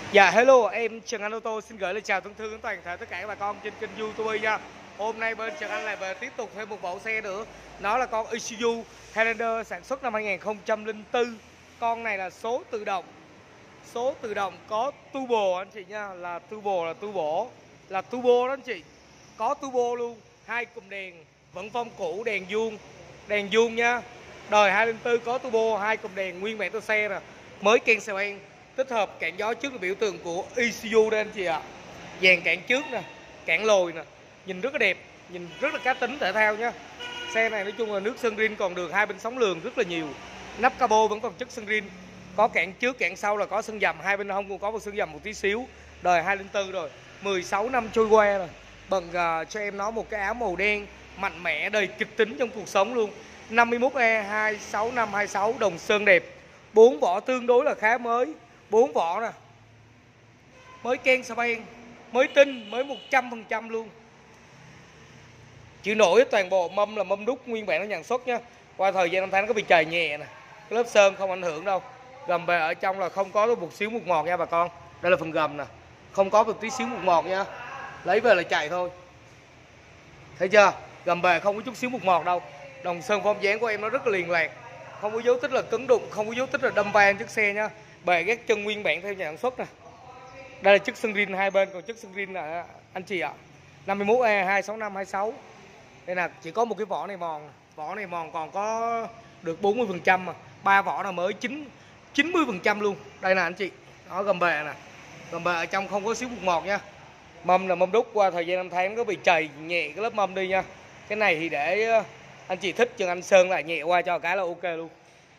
Dạ hello, em Trần Anh Ô tô xin gửi lời chào thân thương đến toàn thể tất cả các bà con trên kênh YouTube nha. Hôm nay bên Trần Anh lại về tiếp tục thêm một mẫu xe nữa. Nó là con Isuzu Highlander sản xuất năm 2004. Con này là số tự động. Số tự động có turbo anh chị nha, là turbo đó anh chị. Có turbo luôn, hai cụm đèn vẫn phông cũ, đèn vuông nha. Đời 204 có turbo, hai cụm đèn nguyên bản của xe nè, mới keng xà beng, tích hợp cản gió trước là biểu tượng của Isuzu đây anh chị ạ. Dàn cản trước nè, cản lồi nè, nhìn rất là đẹp, nhìn rất là cá tính thể thao nhá. Xe này nói chung là nước sơn rin còn được, hai bên sóng lường rất là nhiều. Nắp capo vẫn còn chất sơn rin, có cản trước cản sau là có sơn dầm, hai bên hông cũng có một sơn dầm một tí xíu. Đời 204 rồi, 16 năm trôi qua rồi. Bận cho em nó một cái áo màu đen mạnh mẽ, đầy kịch tính trong cuộc sống luôn. 51E 26526 đồng sơn đẹp, 4 vỏ tương đối là khá mới, 4 vỏ nè, mới ken xà beng, mới tinh, mới 100% luôn. Chịu nổi toàn bộ, mâm là mâm đúc nguyên bản nó nhận xuất nha. Qua thời gian năm tháng nó có bị chày nhẹ nè, cái lớp sơn không ảnh hưởng đâu. Gầm bề ở trong là không có một xíu mục mọt nha bà con. Đây là phần gầm nè, không có một tí xíu mục mọt nha, lấy về là chạy thôi, thấy chưa? Gầm bề không có chút xíu mục mọt đâu. Đồng sơn form dáng của em nó rất là liền lạc, không có dấu tích là cứng đụng, không có dấu tích là đâm va chiếc xe nha. Bề gác chân nguyên bản theo nhà sản xuất nè. Đây là chiếc sơn rin hai bên, còn chiếc sơn rin là anh chị ạ. 51E 26526. Đây là chỉ có một cái vỏ này mòn, còn có được 40% mà. Ba vỏ là mới 90% luôn. Đây nè anh chị. Đó, gầm bề nè. Gầm bề ở trong không có xíu bụt mọt nha. Mâm là mâm đúc, qua thời gian năm tháng có bị chày nhẹ cái lớp mâm đi nha. Cái này thì để anh chị thích Trần Anh sơn lại nhẹ qua cho cái là ok luôn.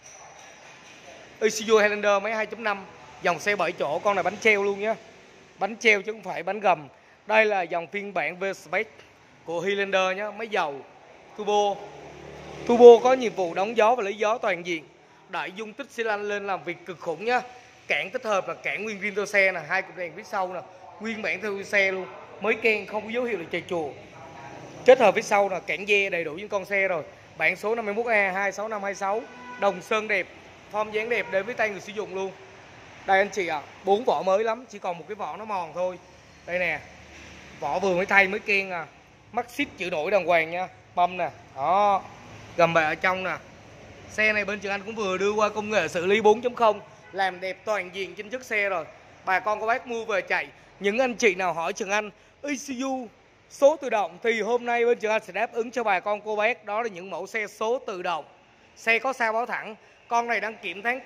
Isuzu Highlander máy 2.5, dòng xe 7 chỗ, con này bánh treo luôn nhá. Bánh treo chứ không phải bánh gầm. Đây là dòng phiên bản V-Spec của Highlander nhá, máy dầu turbo. Turbo có nhiệm vụ đóng gió và lấy gió toàn diện. Đẩy dung tích xi lanh lên làm việc cực khủng nhá. Cản tích hợp là cản nguyên riêng theo xe nè, hai cụm đèn phía sau nè, nguyên bản theo xe luôn, mới ken không có dấu hiệu là chày chùa. Kết hợp phía sau là cản dê đầy đủ những con xe rồi. Bản số 51E 26526, đồng sơn đẹp, form dáng đẹp đến với tay người sử dụng luôn. Đây anh chị ạ, 4 vỏ mới lắm, chỉ còn một cái vỏ nó mòn thôi. Đây nè, vỏ vừa mới thay mới ken à. Mắt xích chữ nổi đàng hoàng nha, mâm nè, đó, gầm bệ ở trong nè. Xe này bên Trần Anh cũng vừa đưa qua công nghệ xử lý 4.0, làm đẹp toàn diện trên chiếc xe rồi. Bà con có bác mua về chạy. Những anh chị nào hỏi Trần Anh Isuzu số tự động thì hôm nay bên Trần Anh sẽ đáp ứng cho bà con cô bác. Đó là những mẫu xe số tự động, xe có sao báo thẳng. Con này đăng kiểm tháng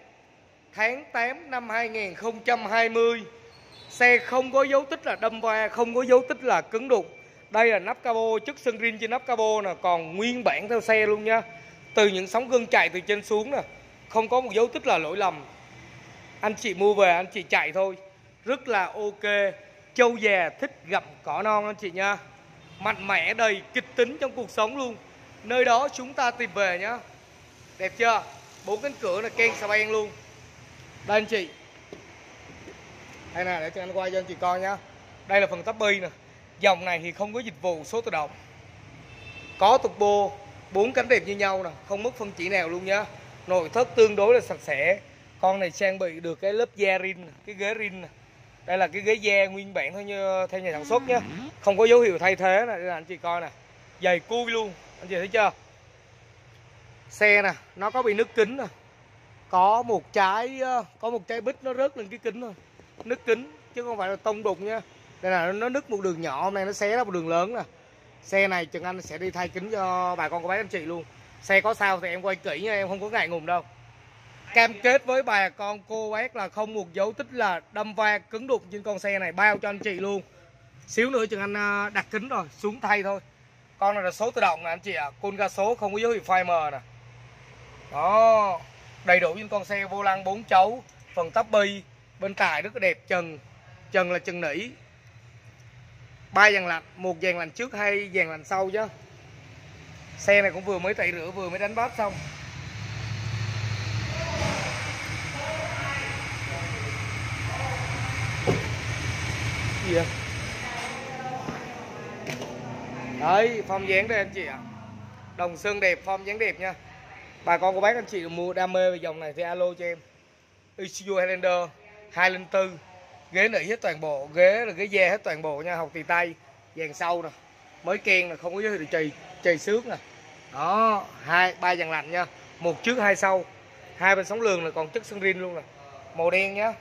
8 năm 2020. Xe không có dấu tích là đâm va, không có dấu tích là cứng đụng. Đây là nắp capo, chất sơn rin trên nắp capo nè, còn nguyên bản theo xe luôn nha. Từ những sóng gân chạy từ trên xuống nè, không có một dấu tích là lỗi lầm. Anh chị mua về anh chị chạy thôi, rất là ok. Trâu già thích gặm cỏ non anh chị nha. Mạnh mẽ đầy kịch tính trong cuộc sống luôn. Nơi đó chúng ta tìm về nhá. Đẹp chưa? 4 cánh cửa là ken xà beng luôn. Đây anh chị. Đây nè, để cho anh quay cho anh chị coi nhá. Đây là phần tắp bi nè. Dòng này thì không có dịch vụ số tự động, có turbo, 4 cánh đẹp như nhau nè, không mất phân chỉ nào luôn nhá. Nội thất tương đối là sạch sẽ. Con này trang bị được cái lớp da rin, cái ghế rin nè. Đây là cái ghế da nguyên bản thôi như theo nhà sản xuất nhá, không có dấu hiệu thay thế nè. Đây là anh chị coi nè, giày cui luôn, anh chị thấy chưa? Xe nè, nó có bị nứt kính nè, có một trái bít nó rớt lên cái kính thôi, nứt kính chứ không phải là tông đục nha. Đây là nó nứt một đường nhỏ, hôm nay nó xé ra một đường lớn nè. Xe này Trần Anh sẽ đi thay kính cho bà con cô bác anh chị luôn. Xe có sao thì em quay kỹ nha, em không có ngại ngùng đâu. Cam kết với bà con cô bác là không một dấu tích là đâm va cứng đục trên con xe này, bao cho anh chị luôn. Xíu nữa Trần Anh đặt kính rồi xuống thay thôi. Con này là số tự động nè anh chị ạ, côn ga số không có dấu hiệu phai mờ nè. Đó, đầy đủ trên con xe, vô lăng 4 chấu, phần tắp bi bên tài rất là đẹp, trần là trần nỉ. 3 dàn lạnh, một dàn lạnh trước, 2 dàn lạnh sau chứ. Xe này cũng vừa mới tẩy rửa, vừa mới đánh bát xong. Gì vậy? Đấy, form dáng đây anh chị ạ. Đồng sơn đẹp, form dáng đẹp nha. Bà con cô bác anh chị mua đam mê về dòng này thì alo cho em. Isuzu Highlander 204 Ghế nỉ hết toàn bộ, ghế là ghế da hết toàn bộ nha, hộc tì tay, dàn sau nè, mới ken là không có dấu hiệu chày xước nè. Đó, 2-3 dàn lạnh nha, một trước hai sau, hai bên sóng lường là còn chất sân rin luôn nè, màu đen nhá.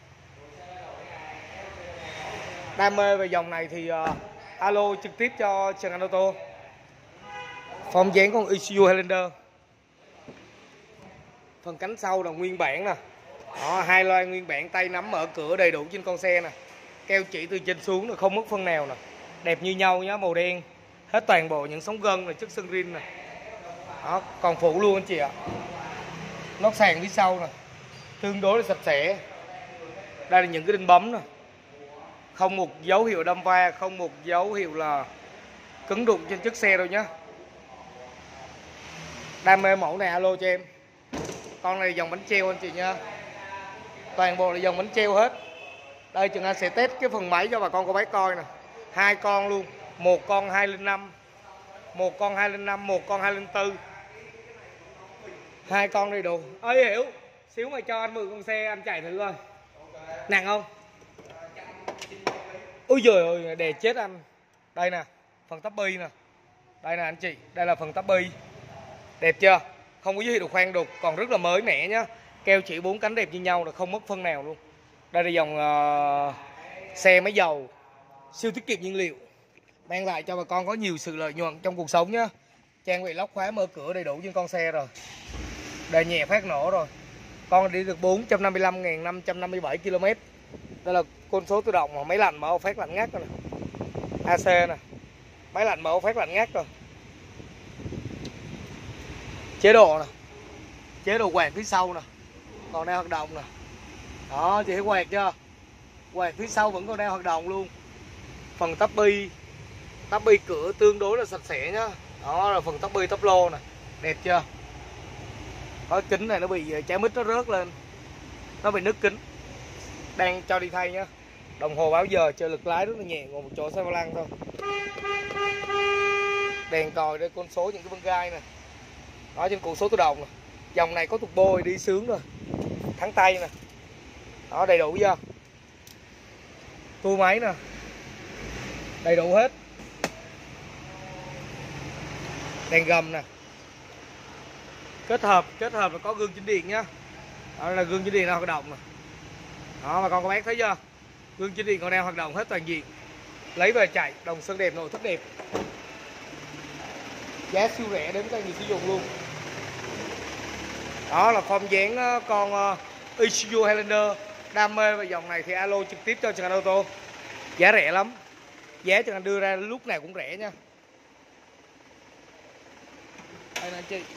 Đam mê về dòng này thì alo trực tiếp cho Trần Anh Ô Tô. Form dáng con Isuzu Highlander. Phần cánh sau là nguyên bản nè. Đó, hai loa nguyên bản, tay nắm mở cửa đầy đủ trên con xe nè. Keo chỉ từ trên xuống là không mất phân nào nè. Đẹp như nhau nhá, màu đen. Hết toàn bộ những sóng gân là chất sân rin nè. Đó, còn phụ luôn anh chị ạ. Lót sàn phía sau nè. Tương đối là sạch sẽ. Đây là những cái đinh bấm nè. Không một dấu hiệu đâm va, không một dấu hiệu là cứng đụng trên chiếc xe đâu nhá. Đam mê mẫu này alo cho em. Con này dòng bánh treo anh chị nha. Toàn bộ là dòng bánh treo hết. Đây Trường Anh sẽ test cái phần máy cho bà con cô bác coi nè. Hai con luôn, một con 205, một con 205, một con 204. Hai con đầy đủ. Ơi Hiểu, xíu mày cho anh mượn con xe anh chạy thử coi. Nặng không? Ôi giời ơi, đè chết anh. Đây nè, phần tắp bi nè. Đây nè anh chị, đây là phần tắp bi. Đẹp chưa? Không có dấu hiệu khoan đục, còn rất là mới mẻ nhá. Keo chỉ 4 cánh đẹp như nhau là không mất phân nào luôn. Đây là dòng xe máy dầu siêu tiết kiệm nhiên liệu, mang lại cho bà con có nhiều sự lợi nhuận trong cuộc sống nhá. Trang bị lóc khóa mở cửa đầy đủ trên con xe rồi. Đề nhẹ phát nổ rồi. Con đi được 455.557 km. Đây là con số tự động mà máy lạnh mở phát lạnh ngắt rồi nè. AC nè. Máy lạnh mở phát lạnh ngắt rồi. Chế độ nè. Chế độ quạt phía sau nè. Còn đang hoạt động nè. Đó, chị thấy quạt chưa? Quạt phía sau vẫn còn đang hoạt động luôn. Phần tắp bi cửa tương đối là sạch sẽ nhá. Đó là phần tắp bi tắp lô nè. Đẹp chưa? Có kính này nó bị trái mít nó rớt lên. Nó bị nứt kính. Đang cho đi thay nhá. Đồng hồ báo giờ chơi lực lái rất là nhẹ, ngồi một chỗ xe vô lăng thôi. Đèn còi đây, con số những cái vân gai nè. Đó, trên cột số tự động nè. Dòng này có turbo đi sướng rồi. Thắng tay nè. Đó, đầy đủ chưa? Tua máy nè. Đầy đủ hết. Đèn gầm nè. Kết hợp là có gương chỉnh điện nhá. Đó là gương chỉnh điện đang hoạt động nè. Đó, bà con có bác thấy chưa? Gương chỉnh điện còn đang hoạt động hết toàn diện. Lấy về chạy, đồng sơn đẹp, nội thất đẹp. Giá siêu rẻ đến tay người sử dụng luôn. Đó là form dáng con Isuzu Highlander. Đam mê về dòng này thì alo trực tiếp cho Trần Anh Ô Tô. Giá rẻ lắm. Giá Trần Anh đưa ra lúc nào cũng rẻ nha. Đây nè anh chị.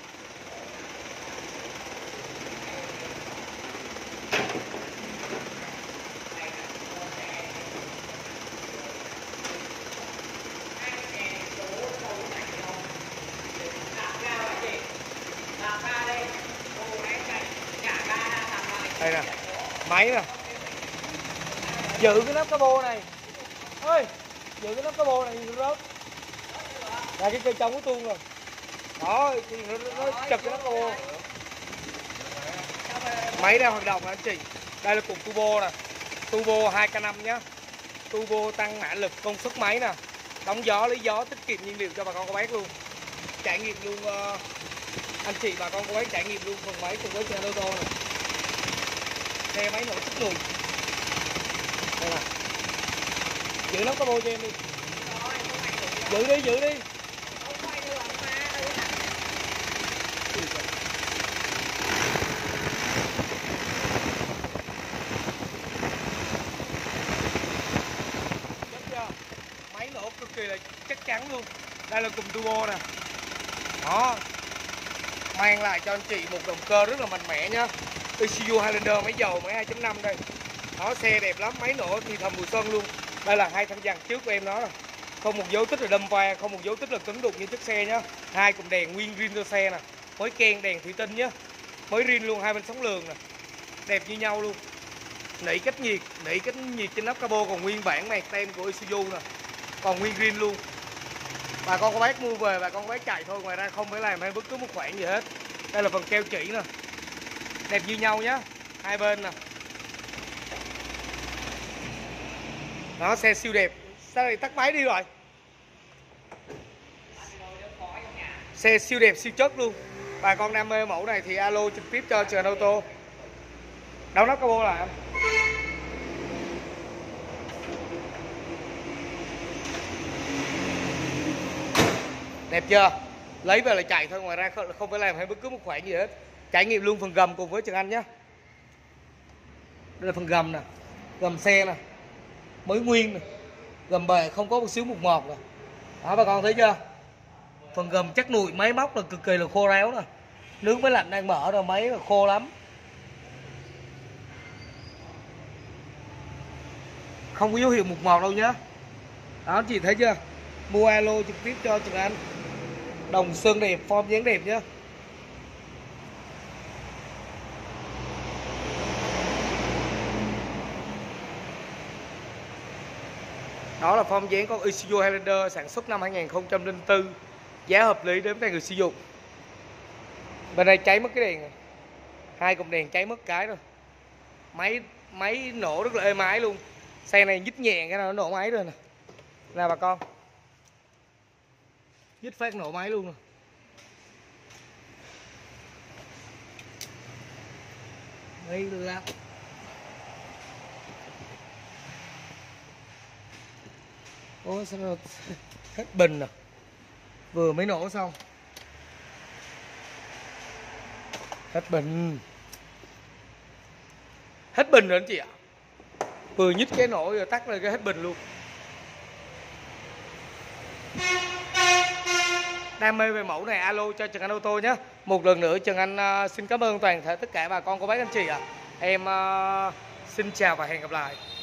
Đây nè, máy nè. Giữ cái nắp cabo này. Ơi, giữ cái nắp cabo này nó rớt. Là cái cây trong của tuôn rồi. Đó, nó chật cái nắp cabo. Máy đang hoạt động nè anh chị. Đây là cục turbo nè. Turbo 2K5 nhá. Turbo tăng mã lực, công suất máy nè. Đóng gió, lấy gió, tiết kiệm nhiên liệu cho bà con cô bác luôn. Trải nghiệm luôn anh chị bà con cô bác trải nghiệm luôn phần máy cùng với xe ô tô nè. Xe máy nổ sức lùi. Đây nè. Giữ nắp cabo cho em đi. Giữ đi. Máy nổ cực kỳ là chắc chắn luôn. Đây là cùng turbo nè. Đó. Mang lại cho anh chị một động cơ rất là mạnh mẽ nhá. Isuzu Highlander máy dầu, máy 2.5 đây. Đó, xe đẹp lắm, máy nổ thì thầm mùi xuân luôn. Đây là hai thanh dàn trước của em đó. Không một dấu tích là đâm va, không một dấu tích là cứng đục như chiếc xe nhá. Hai cụm đèn nguyên rin cho xe nè. Mới ken đèn thủy tinh nhá. Mới rin luôn, hai bên sóng lường nè. Đẹp như nhau luôn. Nỉ cách nhiệt trên nắp cabo còn nguyên bản mạc tem của Isuzu nè. Còn nguyên rin luôn. Bà con có bác mua về, bà con có bác chạy thôi, ngoài ra không phải làm hay bất cứ một khoản gì hết. Đây là phần keo chỉ nè. Đẹp như nhau nhá. Hai bên nè. Đó, xe siêu đẹp. Sao lại tắt máy đi rồi? Xe siêu đẹp, siêu chất luôn. Bà con đam mê mẫu này thì alo trực tiếp cho Trần Ô Tô. Đóng nắp cabo lại. Đẹp chưa? Lấy về là chạy thôi, ngoài ra không phải làm hay bất cứ một khoản gì hết. Trải nghiệm luôn phần gầm cùng với Trần Anh nhé. Đây là phần gầm nè, gầm xe nè, mới nguyên nè, gầm bề không có một xíu mục mọt nè. Đó bà con thấy chưa? Phần gầm chắc nụi, máy móc là cực kỳ là khô ráo nè. Nước máy lạnh đang mở rồi, máy là khô lắm. Không có dấu hiệu mục mọt đâu nhá. Đó chị thấy chưa? Mua alo trực tiếp cho Trần Anh. Đồng sơn đẹp, form dáng đẹp nhá. Đó là form dáng con Isuzu Highlander sản xuất năm 2004. Giá hợp lý đến tay người sử dụng. Bên đây cháy mất cái đèn này. Hai cụm đèn cháy mất cái rồi. Máy nổ rất là êm ái luôn. Xe này nhích nhẹ cái nào nó nổ máy rồi nè. Nè bà con. Nhích phát nổ máy luôn nè. Đây là ôi sao nó hết bình nè. Vừa mới nổ xong. Hết bình. Hết bình rồi anh chị ạ. Vừa nhích cái nổ rồi tắt rồi cái hết bình luôn. Đam mê về mẫu này alo cho Trần Anh Ô Tô nhé. Một lần nữa Trần Anh xin cảm ơn toàn thể tất cả bà con cô bác anh chị ạ. Em xin chào và hẹn gặp lại.